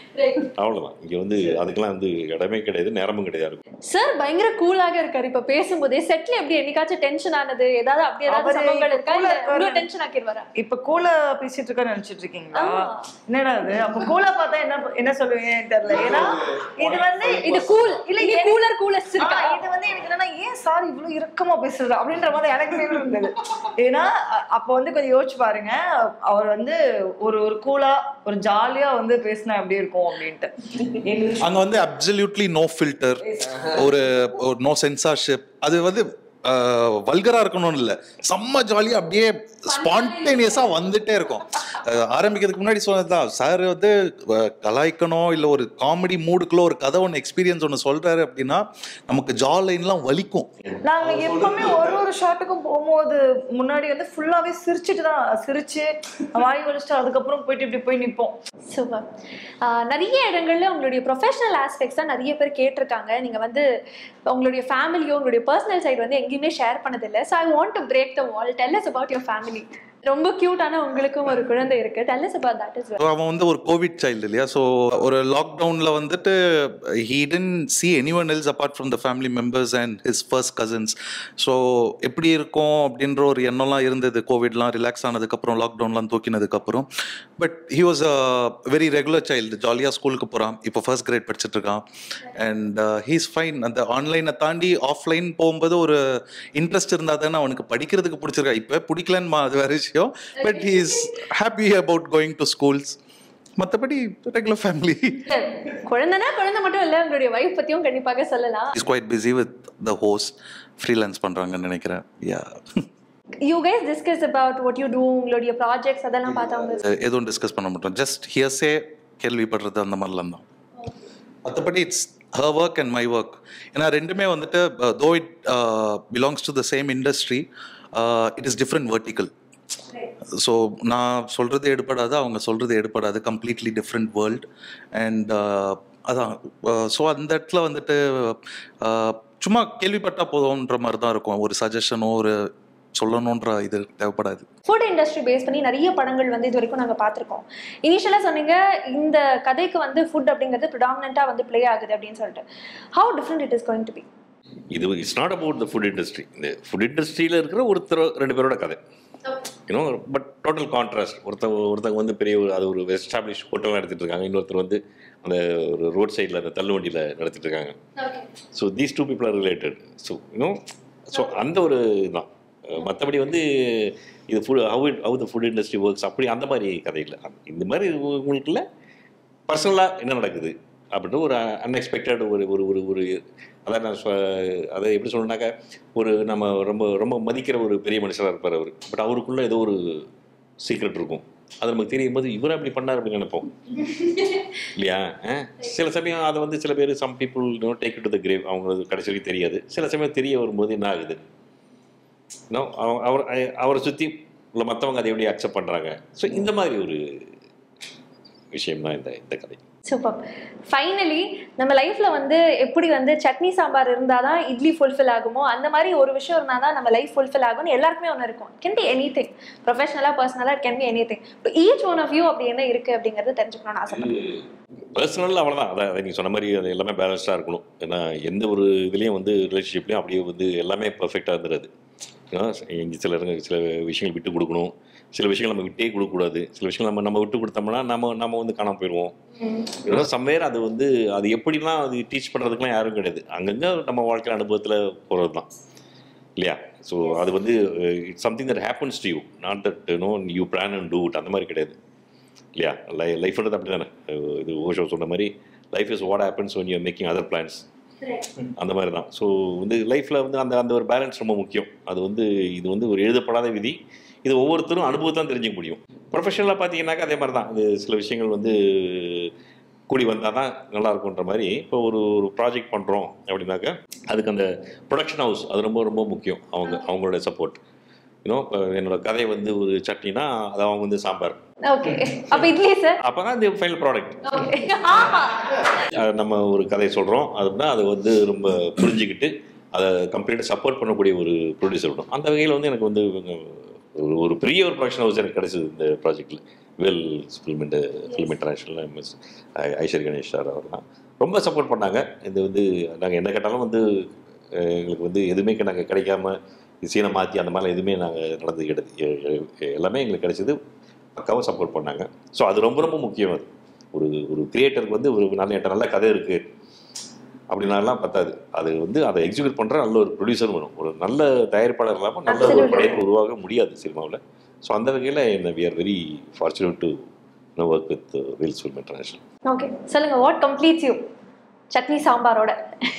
அவ்வளோதான். இங்கே வந்து அதுக்கெல்லாம் வந்து இடமே கிடையாது, நேரமும் கிடையாது.
சார் பயங்கர கூலாக இருக்காரு. இப்ப பேசும்போதே செட்ல எப்படி என்னைக்காச்சும் டென்ஷன் ஆனது ஏதாவது அப்படி ஏதாவது சம்பவங்கள் இருக்கா? இல்ல இவ்வளவு டென்ஷன் ஆக்கிடுவாரா?
இப்ப கூலா பேசிட்டு இருக்க நினைச்சிட்டு இருக்கீங்களா? என்னடா அது? அப்ப கூலா பார்த்தா என்ன என்ன சொல்லுவீங்கன்னு தெரியல. ஏன்னா இது வந்து
இது கூல் இல்ல, இது கூலர் கூலஸ் இருக்கா?
இது வந்து எனக்கு என்னன்னா ஏன் சார் இவ்வளவு இறுக்கமா பேசுறது அப்படின்ற மாதிரி எனக்கு ஃபீல் இருந்தது. ஏன்னா அப்ப வந்து கொஞ்சம் யோசிச்சு பாருங்க, அவர் வந்து ஒரு ஒரு கூலா ஒரு ஜாலியா வந்து பேசினா எப்படி இருக்கும் அப்படின்ட்டு.
அங்க வந்து அப்சல்யூட்லி நோ ஃபில்டர், ஒரு நோ சென்சார்ஷிப். அது வந்து வல்கரா இருக்கணும்னு இல்லை, செம்ம ஜாலியாக அப்படியே ஸ்பான்டேனியஸாக வந்துட்டே இருக்கும். ஆரம்பிக்கிறதுக்கு முன்னாடி சொன்னதுதான், சார் வந்து கலாய்க்கணும் இல்லை ஒரு காமெடி மூடுக்குள்ள ஒரு கதை ஒன்று எக்ஸ்பீரியன்ஸ் ஒன்று சொல்கிறாரு அப்படின்னா நமக்கு ஜா லைன்லாம் வலிக்கும்.
நாங்கள் எப்பவுமே ஒரு ஒரு ஷாட்டுக்கும் போகும்போது முன்னாடி வந்து ஃபுல்லாகவே சிரிச்சுட்டு தான் சிரிச்சு வாய் வலிச்சுட்டு அதுக்கப்புறம் போயிட்டு இப்படி போய் நிற்போம்.
சூப்பர். நிறைய இடங்கள்ல உங்களுடைய ப்ரொஃபஷனல் ஆஸ்பெக்ட்ஸ் தான் நிறைய பேர் கேட்டிருக்காங்க. நீங்கள் வந்து உங்களுடைய ஃபேமிலியோ உங்களுடைய பர்சனல் சைடு வந்து எங்கேயுமே ஷேர் பண்ணதில்லை. So I want to break the wall. Tell us about your family. ரொம்ப கியூட்டான உங்களுக்கும் ஒரு குழந்தை இருக்கு. Tell us about that as well.
அவன் வந்து ஒரு கோவிட் சைல்டு இல்லையா, ஸோ ஒரு லாக்டவுனில் வந்துட்டு he didn't see anyone else apart from the family members and his first cousins. So எப்படி இருக்கும் அப்படின்ற ஒரு எண்ணம்லாம் இருந்தது. கோவிட்லாம் ரிலாக்ஸ் ஆனதுக்கப்புறம், லாக்டவுன்லாம் தூக்கினதுக்கப்புறம். But he was a very regular child. ஜாலியாக ஸ்கூலுக்கு போகிறான். இப்போ ஃபர்ஸ்ட் கிரேட் படிச்சுட்டு இருக்கான். And he is fine. அந்த ஆன்லைனை தாண்டி ஆஃப்லைன் போகும்போது ஒரு இன்ட்ரெஸ்ட் இருந்தால் தானே அவனுக்கு படிக்கிறதுக்கு பிடிச்சிருக்கா. இப்போ பிடிக்கலன்னு அது வேறு விஷயம். But he is happy about going to schools. மத்தபடி ரெகுலர் ஃபேமிலி.
குழந்தைனா குழந்தை மட்டும் இல்ல, உங்களுடைய வைஃப் பத்தியும் கண்டிப்பாக சொல்லலாம்.
He's quite busy with the host. Freelance பண்றாங்கன்னு நினைக்கிறேன். Yeah.
You guys discuss about what you do, உங்களுடைய ப்ராஜெக்ட்ஸ் அதெல்லாம் பார்த்தவங்க
எதுவும் டிஸ்கஸ் பண்ண மாட்டோம். ஜஸ்ட் ஹியர்ஸே கேள்விப்படுறது அந்த மாதிரிலாம் தான். மற்றபடி it's her work and my work. ஏன்னா ரெண்டுமே வந்துட்டு though it uh, belongs to the same industry, uh, it is different vertical. So நான் சொல்கிறது எடுப்படாது, அவங்க சொல்கிறது எடுப்படாது. Completely different world. அண்ட் அதான் ஸோ அந்த இடத்துல வந்துட்டு சும்மா கேள்விப்பட்டால் போதும்ன்ற மாதிரி தான் இருக்கும். ஒரு சஜஷனோ ஒரு சொல்லணுன்ற இது தேவைப்படாது.
ஃபுட் இண்டஸ்ட்ரி பேஸ் பண்ணி நிறைய படங்கள் வந்து இது வரைக்கும் நாங்கள் பார்த்துருக்கோம். இனிஷியலாக சொன்னீங்க இந்த கதைக்கு வந்து ஃபுட் அப்படிங்கிறது ப்ரிடாமினெண்ட்டாக வந்து ப்ளே ஆகுது அப்படின்னு சொல்லிட்டு. How different it is going to be?
இது it's not about the food industry. இந்த ஃபுட் இண்டஸ்ட்ரியில் இருக்கிற ஒருத்தர் ரெண்டு பேரோட கதை, யூனோ. But total contrast. ஒருத்தவங்க ஒருத்தவங்க வந்து பெரிய ஒரு அது ஒரு எஸ்டாப்ளிஷ் ஹோட்டல் நடத்திட்டு இருக்காங்க, இன்னொருத்தர் வந்து அந்த ஒரு ரோட் சைடில் அந்த தள்ளுவண்டியில் நடத்திட்டு இருக்காங்க. So these two people are related. So you know, so அந்த ஒரு இதுதான். மற்றபடி வந்து இது food how it how the food industry works அப்படி அந்த மாதிரி கதை இல்லை. இந்த மாதிரி உங்களுக்குள்ள பர்சனலாக என்ன நடக்குது அப்படின்ற ஒரு அன்எக்ஸ்பெக்டட் ஒரு ஒரு ஒரு ஒரு அதான் நான் அதை எப்படி சொல்லணுன்னாக்கா, ஒரு நம்ம ரொம்ப ரொம்ப மதிக்கிற ஒரு பெரிய மனுஷராக இருப்பார் அவர். பட் அவருக்குள்ளே ஏதோ ஒரு சீக்ரெட் இருக்கும். அது நமக்கு தெரியும் போது இவரை அப்படி பண்ணார் அப்படின்னு நினைப்போம் இல்லையா? சில சமயம் அதை வந்து சில பேர் some people know take to the grave, அவங்களுக்கு கடைசி வரைக்கும் தெரியாது. சில சமயம் தெரிய வரும்போது என்ன ஆகுது, நோ அவர் அவரை சுற்றி உள்ள மற்றவங்க அதை எப்படி அக்செப்ட் பண்ணுறாங்க. ஸோ இந்த மாதிரி ஒரு விஷயம் தான் இந்த இந்த கதை.
சூப்பர். ஃபைனலி நம்ம லைஃப்ல வந்து எப்படி வந்து சட்னி சாம்பார் இருந்தால் தான் இட்லி ஃபுல்ஃபில் ஆகுமோ அந்த மாதிரி ஒரு விஷயம் இருந்தால் தான் நம்ம லைஃப் ஃபுல்ஃபில் ஆகும்னு எல்லாருக்குமே ஒன்று இருக்கும். கேன் பி எனி திங், ப்ரொஃபஷனலாக பர்சனலாக கேன் பி எனி திங். இப்போ ஈச் ஒன் ஆஃப் யூ அப்படி என்ன இருக்குது அப்படிங்கிறது தெரிஞ்சுக்கணும்னு ஆசைப்படுறேன். பர்சனல்
அவ்வளோதான். அதான் அதை நீங்கள் சொன்ன மாதிரி அது எல்லாமே பேலன்ஸ்டாக இருக்கணும். ஏன்னா எந்த ஒரு இதுலேயும் வந்து ரிலேஷன்ஷிப்லேயும் அப்படியே வந்து எல்லாமே பர்ஃபெக்டாக இருந்துடாது. ஏன்னா இங்கே சில சில விஷயங்கள் விட்டு கொடுக்கணும், சில விஷயங்கள் நம்ம விட்டே கொடுக்கக்கூடாது. சில விஷயங்கள் நம்ம நம்ம விட்டு கொடுத்தோம்னா நம்ம நம்ம வந்து காணாமல் போயிடுவோம். ஏன்னா சம்வேர் அது வந்து அது எப்படிலாம் அது டீச் பண்ணுறதுக்குலாம் யாரும் கிடையாது. அங்கங்கே நம்ம வாழ்க்கையில் அனுபவத்தில் போகிறது தான் இல்லையா? ஸோ அது வந்து it's something that happens to you, not that know you plan and do it. அந்த மாதிரி கிடையாது இல்லையா? லை லைஃப்ன்றது அப்படி தானே. இது ஓஷோ சொன்ன மாதிரி life is what happens when you are making other plans. அந்த மாதிரி தான். ஸோ வந்து லைஃப்பில் வந்து அந்த அந்த ஒரு பேலன்ஸ் ரொம்ப முக்கியம். அது வந்து இது வந்து ஒரு எழுதப்படாத விதி. இது ஒவ்வொருத்தரும் அனுபவத்தான் தெரிஞ்சுக்க முடியும். ப்ரொஃபஷனலாக பார்த்தீங்கன்னாக்கா அதே மாதிரி தான். இது சில விஷயங்கள் வந்து கூடி வந்தால் தான் நல்லாயிருக்குன்ற மாதிரி. இப்போ ஒரு ஒரு ப்ராஜெக்ட் பண்ணுறோம் அப்படின்னாக்கா அதுக்கு அந்த ப்ரொடக்ஷன் ஹவுஸ் அது ரொம்ப ரொம்ப முக்கியம். அவங்க அவங்களோட சப்போர்ட். இன்னும் இப்போ என்னோட கதை வந்து ஒரு சட்னினா அது அவங்க வந்து சாம்பார்.
ஓகே, அப்போ இட்லி சார்
அப்போ தான் இந்த ஃபைனல் ப்ராடக்ட். நம்ம ஒரு கதையை சொல்கிறோம் அப்படின்னா அதை வந்து ரொம்ப புரிஞ்சுக்கிட்டு அதை கம்ப்ளீட்டாக சப்போர்ட் பண்ணக்கூடிய ஒரு ப்ரொடியூசர் விடும். அந்த வகையில் வந்து எனக்கு வந்து ஒரு ஒரு பெரிய ஒரு ப்ரொடக்ஷன் ஹவுஸ் எனக்கு கிடைச்சது இந்த ப்ராஜெக்டில். வெல் ஃபிலிம் இண்ட் ஃபிலிம் இன்டர்நேஷனல் மிஸ் ஐஸ்வர் கணேஷ் சார் அவர்லாம் ரொம்ப சப்போர்ட் பண்ணாங்க. இது வந்து நாங்கள் என்ன கேட்டாலும் வந்து எங்களுக்கு வந்து எதுவுமே நாங்கள் கிடைக்காம சீனை மாற்றி அந்த மாதிரிலாம் எதுவுமே நாங்கள் நடந்து கிடையாது. எல்லாமே எங்களுக்கு கிடைச்சது பக்காவும் சப்போர்ட் பண்ணாங்க. ஸோ அது ரொம்ப ரொம்ப முக்கியம். அது ஒரு ஒரு கிரியேட்டருக்கு வந்து ஒரு நல்ல என்கிட்ட நல்ல கதை இருக்குது அப்படின்னாலாம் பத்தாது. அது வந்து அதை எக்ஸிக்யூட் பண்ணுற நல்ல ஒரு ப்ரொடியூசர் வேணும். ஒரு நல்ல தயாரிப்பாளர் இல்லாமல் நல்ல ஒரு படைப்பு உருவாக முடியாது சினிமாவில். ஸோ அந்த வகையில் என்ன we are very fortunate to know work with Vels film international.
Okay, சொல்லுங்க, வாட் கம்ப்ளீட்ஸ் யூ சட்னி சாம்பாரோட?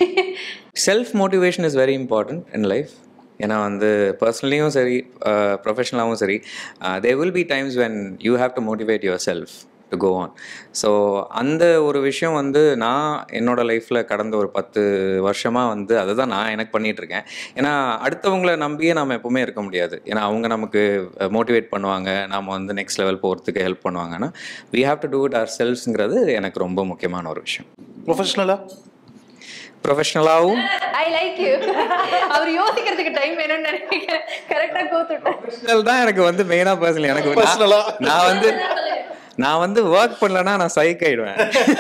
Self motivation is very important in life. ஏன்னா வந்து பர்சனலியும் சரி ப்ரொஃபஷ்னலாகவும் சரி, there will be times when you have to motivate yourself to go on. So அந்த ஒரு விஷயம் வந்து நான் என்னோடய லைஃப்பில் கடந்த ஒரு பத்து வருஷமாக வந்து அதை தான் நான் எனக்கு பண்ணிகிட்ருக்கேன். ஏன்னா அடுத்தவங்களை நம்பியே நாம் எப்போவுமே இருக்க முடியாது. ஏன்னா அவங்க நமக்கு மோட்டிவேட் பண்ணுவாங்க, நாம் வந்து நெக்ஸ்ட் லெவல் போகிறதுக்கு ஹெல்ப் பண்ணுவாங்கன்னா we have to do it our செல்ஃப்ங்கிறது எனக்கு ரொம்ப முக்கியமான ஒரு விஷயம்.
ப்ரொஃபஷ்னலாக
ப்ரொஃபஷ்னலாகவும்
ஐ லைக் யூ. அவர் யோசிக்கிறதுக்கு டைம் வேணும்னு நினைக்கிறேன். கரெக்டாக கோத்துட்டேன்.
ப்ரொஃபஷ்னல் தான் எனக்கு வந்து மெயினாக பர்சனலி எனக்கு நான் வந்து நான் வந்து ஒர்க் பண்ணலன்னா நான் சைக் ஆயிடுவேன்.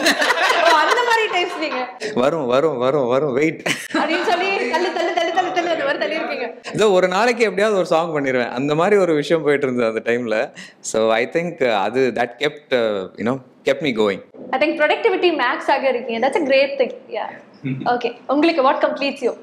அந்த மாதிரி டைப்ஸ் நீங்க
வரும் வரும் வரும் வரும் வெயிட்
அப்படின்னு சொல்லி தள்ளு தள்ளு தள்ளு தள்ளு தள்ளு அந்த மாதிரி தள்ளி இருக்கீங்க.
இதோ ஒரு நாளைக்கு எப்படியாவது ஒரு சாங் பண்ணிடுவேன். அந்த மாதிரி ஒரு விஷயம் போயிட்டு இருந்தது அந்த டைம்ல. ஸோ ஐ திங்க் அது that kept you know kept me going.
I think productivity max ஆக இருக்கீங்க. That's a great thing. yeah. Okay, உங்களுக்கு வாட் கம்ப்ளீட்ஸ் யூ?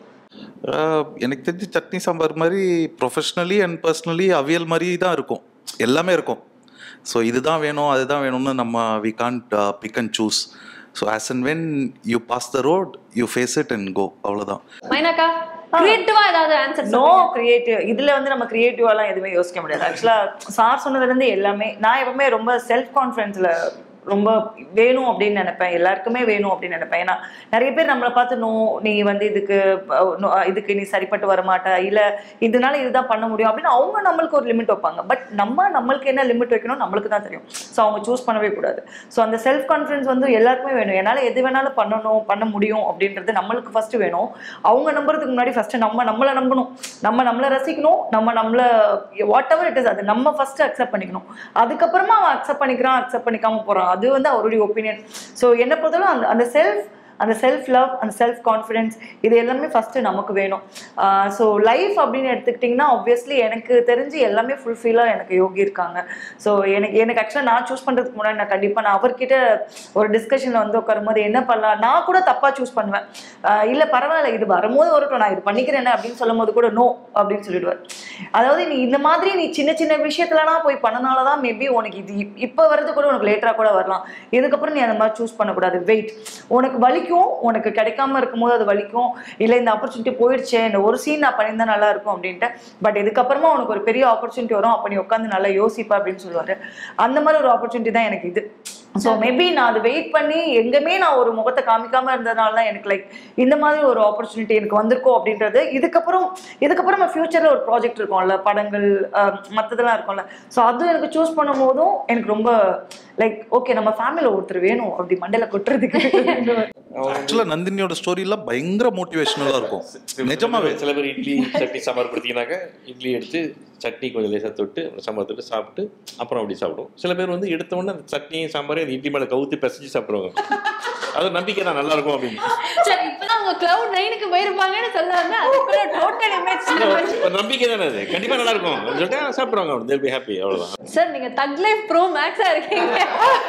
எனக்கு தெரிஞ்சு சட்னி சாம்பார் மாதிரி ப்ரொஃபஷ்னலி அண்ட் பர்சனலி அவியல் மாதிரி தான் இருக்கும். எல்லாமே இருக்கும். ஸோ இதுதான் வேணும் அதுதான் வேணும்னு நம்ம we can't pick and choose. So as and when you pass the road you face it and go, அவ்வளோதான்.
மைனாக்கா கிரியேட்டிவா ஏதாவது ஆன்சர்?
No creative. இதுல வந்து நம்ம கிரியேட்டிவாலாம் எதுவுமே யோசிக்க முடியாது. ஆக்சுவலா சார் சொன்னதுல இருந்து எல்லாமே நான் எப்பவுமே ரொம்ப செல்ஃப் கான்ஃபிடன்ஸ்ல ரொம்ப வேணும் அப்படின்னு நினைப்பேன். எல்லாருக்குமே வேணும் அப்படின்னு நினைப்பேன். ஏன்னா நிறைய பேர் நம்மளை பார்த்து நோ நீ வந்து இதுக்கு இதுக்கு நீ சரிப்பட்டு வரமாட்ட, இல்லை இதனால இதுதான் பண்ண முடியும் அப்படின்னு அவங்க நம்மளுக்கு ஒரு லிமிட் வைப்பாங்க. பட் நம்ம நம்மளுக்கு என்ன லிமிட் வைக்கணும் நம்மளுக்கு தான் தெரியும். ஸோ அவங்க சூஸ் பண்ணவே கூடாது. ஸோ அந்த செல்ஃப் கான்ஃபிடன்ஸ் வந்து எல்லாருக்குமே வேணும். என்னால் எது வேணாலும் பண்ணணும் பண்ண முடியும் அப்படின்றது நம்மளுக்கு ஃபர்ஸ்ட் வேணும். அவங்க நம்புறதுக்கு முன்னாடி ஃபர்ஸ்ட் நம்ம நம்மளை நம்பணும், நம்ம நம்மளை ரசிக்கணும், நம்ம நம்மளை வாட் எவர் இட் இஸ் அது நம்ம ஃபர்ஸ்ட் அக்செப்ட் பண்ணிக்கணும். அதுக்கப்புறமா அவன் அக்செப்ட் பண்ணிக்கிறான் அக்செப்ட் பண்ணிக்காம போகிறான் அது வந்து அவருடைய ஒப்பீனியன். ஸோ என்ன பொறுத்தவரை அந்த அந்த செல்ஃப் அந்த செல்ஃப் லவ் அந்த செல்ஃப் கான்ஃபிடென்ஸ் இது எல்லாமே ஃபஸ்ட்டு நமக்கு வேணும். ஸோ லைஃப் அப்படின்னு எடுத்துக்கிட்டிங்கன்னா ஆப்வியஸ்லி எனக்கு தெரிஞ்சு எல்லாமே ஃபுல்ஃபில்லாக எனக்கு யோகி இருக்காங்க. ஸோ எனக்கு எனக்கு ஆக்சுவலாக நான் சூஸ் பண்ணுறதுக்கு முன்னாடி நான் கண்டிப்பாக நான் அவர்கிட்ட ஒரு டிஸ்கஷனில் வந்து உட்காரும்போது என்ன பண்ணலாம் நான் கூட தப்பாக சூஸ் பண்ணுவேன். இல்லை பரவாயில்ல இது வரும்போது வரட்டும் நான் இது பண்ணிக்கிறேன் அப்படின்னு சொல்லும் போது கூட நோ அப்படின்னு சொல்லிடுவார். அதாவது நீ இந்த மாதிரி நீ சின்ன சின்ன விஷயத்துலலாம் போய் பண்ணனால தான் மேபி உனக்கு இது இப்போ வர்றது கூட உனக்கு லேட்டராக கூட வரலாம். இதுக்கப்புறம் நீ அந்த மாதிரி சூஸ் பண்ணக்கூடாது. வெயிட், உனக்கு வலிக்கும், உனக்கு கிடைக்காம இருக்கும்போது அது வலிக்கும், இல்லை இந்த ஆப்பர்ச்சுனிட்டி போயிடுச்சு இந்த ஒரு சீன் நான் பண்ணியிருந்தா நல்லா இருக்கும் அப்படின்ட்டு. பட் இதுக்கப்புறமா உனக்கு ஒரு பெரிய ஆப்பர்ச்சுனிட்டி வரும், அப்போ நீ உட்காந்து நல்லா யோசிப்பா அப்படின்னு சொல்லுவார். அந்த மாதிரி ஒரு ஆப்பர்ச்சுனிட்டி தான் எனக்கு இது. ஸோ மேபி நான் அது வெயிட் பண்ணி எங்கேயுமே நான் ஒரு முகத்தை காமிக்காம இருந்ததுனால தான் எனக்கு லைக் இந்த மாதிரி ஒரு ஆப்பர்ச்சுனிட்டி எனக்கு வந்திருக்கோம் அப்படின்றது. இதுக்கப்புறம் இதுக்கப்புறம் நம்ம ஃபியூச்சரில் ஒரு ப்ராஜெக்ட் இருக்கும்ல, படங்கள் மற்றதெல்லாம் இருக்கும்ல. ஸோ அதுவும் எனக்கு சூஸ் பண்ணும் போதும் எனக்கு ரொம்ப லைக் ஓகே நம்ம ஃபேமிலியில் ஒருத்தர் வேணும் அப்படி மண்டையில் கொட்டுறதுக்கு.
ஆக்சுவலாக நந்தினியோட ஸ்டோரிலாம் பயங்கர மோட்டிவேஷனலாக இருக்கும் நிஜமாவே.
சில பேர் இட்லி சட்னி சாம்பார் கொடுத்தீங்கன்னாக்க இட்லி எடுத்து சட்னி கொஞ்சம் லேசாக தொட்டு சாம்பார் தொட்டு சாப்பிட்டு அப்புறம் அப்படி சாப்பிடுவோம். சில பேர் வந்து எடுத்த உடனே அந்த சட்னி சாம்பாரே அந்த இட்லி மேலே கவுத்து பிசைஞ்சு சாப்பிடுவாங்க. அது நம்பிக்கை தான் நல்லா இருக்கும் அப்படின்னு.
சரி, இப்பதான் உங்க கிளவுட் நைனுக்கு போயிருப்பாங்கன்னு சொல்லாம அதுக்குள்ள டோட்டல் இமேஜ்
ஒரு நம்பிக்கை தானே அது. கண்டிப்பா நல்லா இருக்கும் சொல்லிட்டு சாப்பிடுவாங்க. அவங்க they'll be happy. அவ்வளவுதான்.
சார் நீங்க தக் லைஃப் ப்ரோ மேக்ஸா இருக்கீங்க.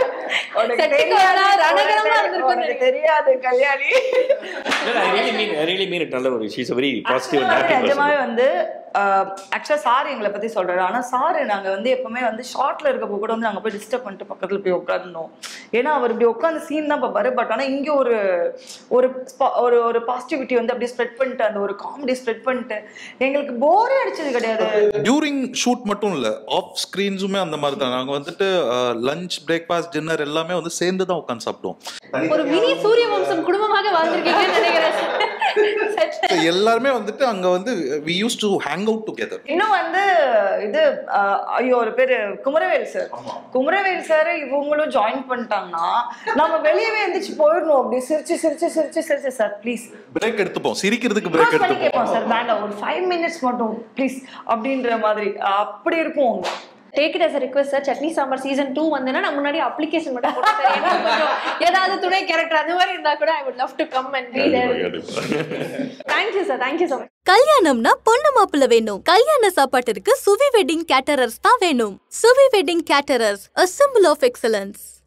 தெரியாது Kalyani.
I really mean I really mean it. நல்ல ஒரு she's a very positive and happy person.
நிஜமாவே வந்து ஆக்சுவலாக சார் எங்களை பற்றி சொல்கிறாரு. ஆனால் சார் நாங்கள் வந்து எப்பவுமே வந்து ஷார்ட்டில் இருக்கப்போ கூட வந்து நாங்கள் போய் டிஸ்டர்ப் பண்ணிட்டு பக்கத்தில் போய் உட்காந்துனோம். ஏன்னா அவர் இப்படி உட்காந்து சீன் தான் பார்ப்பாரு. பட் ஆனால் இங்கே ஒரு ஒரு ஒரு ஒரு பாசிட்டிவிட்டி வந்து அப்படியே ஸ்ப்ரெட் பண்ணிட்டு அந்த ஒரு காமெடி ஸ்ப்ரெட் பண்ணிட்டு எங்களுக்கு போரே அடிச்சது கிடையாது.
டியூரிங் ஷூட் மட்டும் இல்லை, ஆஃப் ஸ்க்ரீன்ஸுமே அந்த மாதிரி தான். நாங்கள் வந்துட்டு லஞ்ச் பிரேக்ஃபாஸ்ட் டின்னர் எல்லாமே வந்து சேர்ந்து தான் உட்காந்து சாப்பிடுவோம்.
ஒரு மினி சூரிய வம்சம் குடும்பமாக வாழ்ந்துருக்கீங்கன்னு நினைக்கிறேன்.
So, எல்லாருமே வந்துட்டு அங்க வந்து we used to hang out together.
இன்னும் வந்து இது அஹ், ஐயோ ஒரு பேரு குமரவேல் சார் குமரவேல் சார் இவங்களும் ஜாயின் பண்ணிட்டாங்கன்னா நம்ம வெளியவே எந்திரிச்சு போயிடணும் அப்படி சிரிச்சு சிரிச்சு சிரிச்சு சிரிச்சு சார் ப்ளீஸ்
பிரேக் எடுத்துப்போம், சிரிக்கிறதுக்கு பிரேக் எடுத்துப்போம்.
கேட்போம் சார் வேண்டாம் ஒரு ஃபைவ் மினிட்ஸ் மட்டும் ப்ளீஸ் அப்படின்ற மாதிரி அப்படி இருக்கும்.
Take it as a request sir, Chutney Sambar season two வந்தேன்னா நான் முன்னாடி அப்ளிகேஷன் மட்டும் போட்டு சார், ஏன்னா கொஞ்சம் ஏதாவது துணை கேரக்டர் அந்த மாதிரி இருந்தா கூட I would love to come and be there. Thank you sir, thank you so much.
கல்யாணம்னா பொண்ணு மாப்பிள்ள வேணும், கல்யாண சாப்பாட்டிற்கு சுவி வெட்டிங் கேட்டரர்ஸ் தான் வேணும். Suvi wedding caterers, a symbol of excellence.